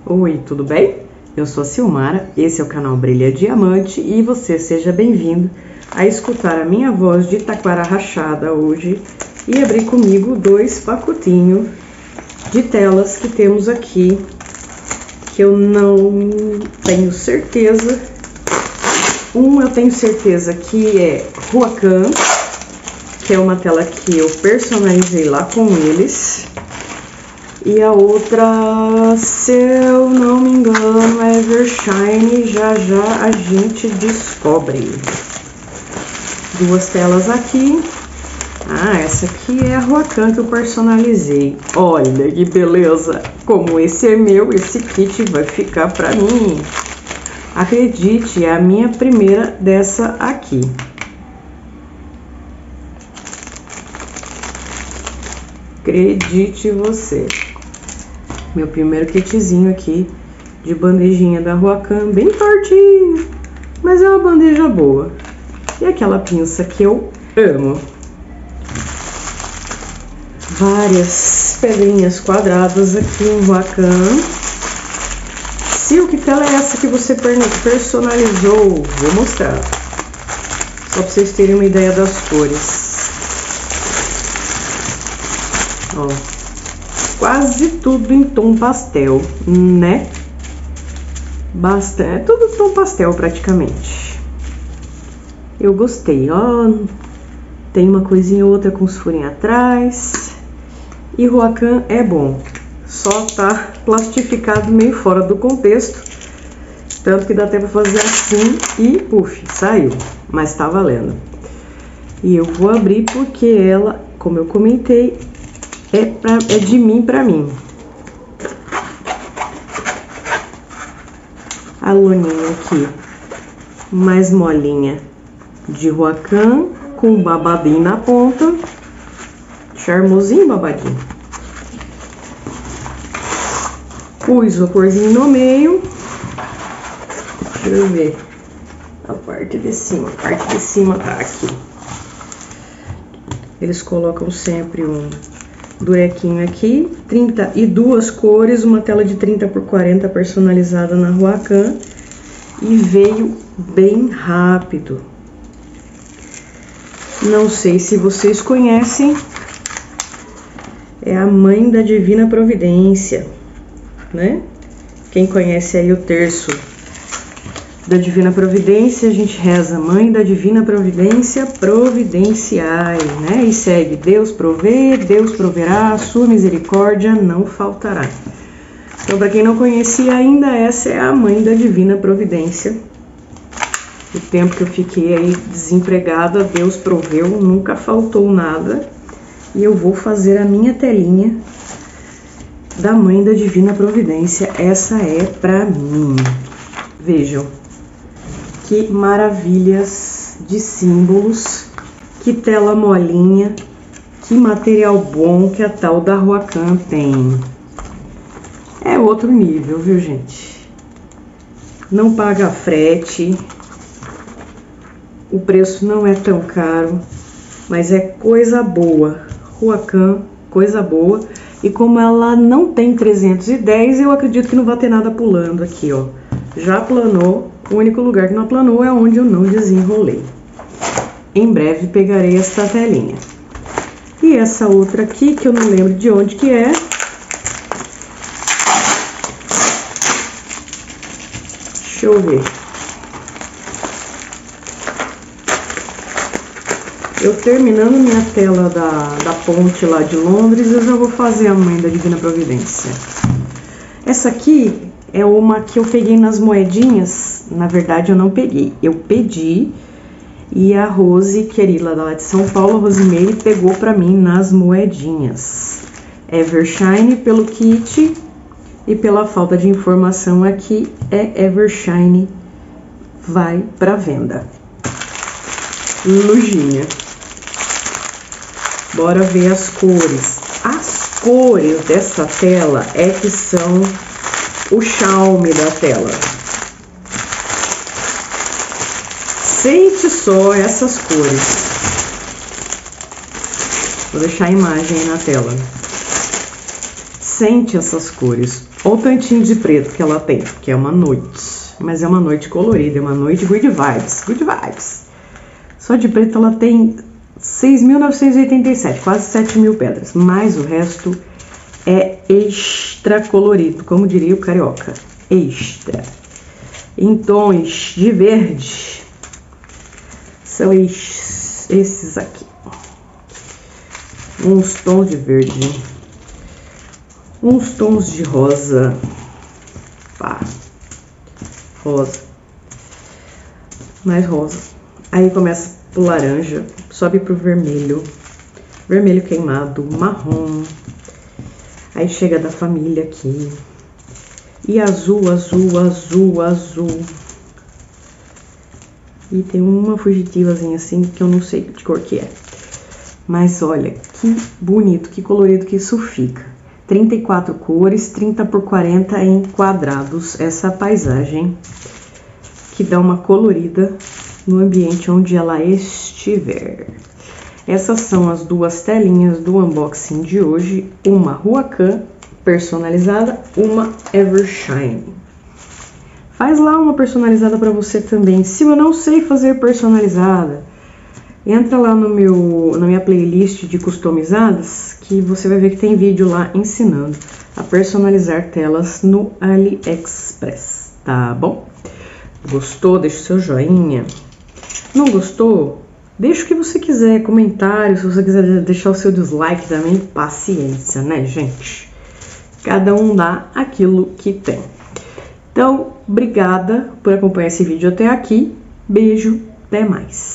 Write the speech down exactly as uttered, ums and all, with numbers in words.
Oi, tudo bem? Eu sou a Silmara, esse é o canal Brilha Diamante e você seja bem-vindo a escutar a minha voz de taquara rachada hoje e abrir comigo dois pacotinhos de telas que temos aqui, que eu não tenho certeza. Um eu tenho certeza que é Ruacan, que é uma tela que eu personalizei lá com eles. E a outra, se eu não me engano, é Evershine, já já a gente descobre. Duas telas aqui. Ah, essa aqui é a Ruacan que eu personalizei. Olha que beleza! Como esse é meu, esse kit vai ficar pra mim. Acredite, é a minha primeira dessa aqui. Acredite você. Meu primeiro kitzinho aqui de bandejinha da Ruacan, bem tortinho, mas é uma bandeja boa. E aquela pinça que eu amo. Várias pedrinhas quadradas aqui em Ruacan. Sil, que tela é essa que você personalizou? Vou mostrar. Só pra vocês terem uma ideia das cores. Ó. Quase tudo em tom pastel, né? Bastante, é tudo tom pastel praticamente. Eu gostei, ó. Tem uma coisinha ou outra com os furinhos atrás. E Ruacan é bom. Só tá plastificado meio fora do contexto. Tanto que dá até pra fazer assim e puf, saiu. Mas tá valendo. E eu vou abrir porque ela, como eu comentei, É, pra, é de mim pra mim. A loninha aqui, mais molinha, de Ruacan, com babadinho na ponta. Charmosinho babadinho. O isoporzinho no meio. Deixa eu ver. A parte de cima. A parte de cima tá aqui. Eles colocam sempre um durequinho aqui, trinta e duas cores, uma tela de trinta por quarenta personalizada na Ruacan e veio bem rápido. Não sei se vocês conhecem, é a Mãe da Divina Providência, né? Quem conhece aí o terço da Divina Providência, a gente reza: Mãe da Divina Providência, providenciai, né? E segue: Deus provê, Deus proverá, a sua misericórdia não faltará. Então, para quem não conhecia ainda, essa é a Mãe da Divina Providência. O tempo que eu fiquei aí desempregada, Deus proveu, nunca faltou nada. E eu vou fazer a minha telinha da Mãe da Divina Providência. Essa é pra mim. Vejam. Que maravilhas de símbolos, que tela molinha, que material bom que a tal da Ruacan tem. É outro nível, viu, gente? Não paga frete, o preço não é tão caro, mas é coisa boa. Ruacan, coisa boa. E como ela não tem trezentos e dez, eu acredito que não vai ter nada pulando aqui, ó. Já planou. O único lugar que não planou é onde eu não desenrolei. Em breve pegarei esta telinha. E essa outra aqui, que eu não lembro de onde que é. Deixa eu ver. Eu terminando minha tela da, da ponte lá de Londres, eu já vou fazer a Mãe da Divina Providência. Essa aqui é uma que eu peguei nas moedinhas. Na verdade, eu não peguei. Eu pedi e a Rose, querida lá de São Paulo, a Rosemary, pegou pra mim nas moedinhas. Evershine pelo kit e pela falta de informação aqui, é Evershine, vai pra venda. Lujinha. Bora ver as cores. As cores dessa tela é que são o charme da tela. Sente só essas cores. Vou deixar a imagem aí na tela. sente essas cores. Olha o tantinho de preto que ela tem, que é uma noite. Mas é uma noite colorida, é uma noite good vibes, good vibes. Só de preto ela tem seis mil novecentos e oitenta e sete, quase sete mil pedras. Mas o resto é extra colorido, como diria o carioca. Extra. Em tons de verde. São esses aqui. Uns tons de verde. Uns tons de rosa. Pá. Rosa. Mais rosa. Aí começa o laranja, sobe pro vermelho. Vermelho queimado, marrom. Aí chega da família aqui. E azul, azul, azul, azul. E tem uma fugitivazinha assim que eu não sei de cor que é. Mas olha, que bonito, que colorido que isso fica. trinta e quatro cores, trinta por quarenta em quadrados. Essa paisagem que dá uma colorida no ambiente onde ela estiver. Essas são as duas telinhas do unboxing de hoje. Uma Huacan personalizada, uma Evershine. Faz lá uma personalizada para você também. Se eu não sei fazer personalizada, entra lá no meu, na minha playlist de customizadas, que você vai ver que tem vídeo lá ensinando a personalizar telas no AliExpress, tá bom? Gostou? Deixa o seu joinha. Não gostou? Deixa o que você quiser, comentário, se você quiser deixar o seu dislike também, paciência, né, gente? Cada um dá aquilo que tem. Então, obrigada por acompanhar esse vídeo até aqui. Beijo, até mais.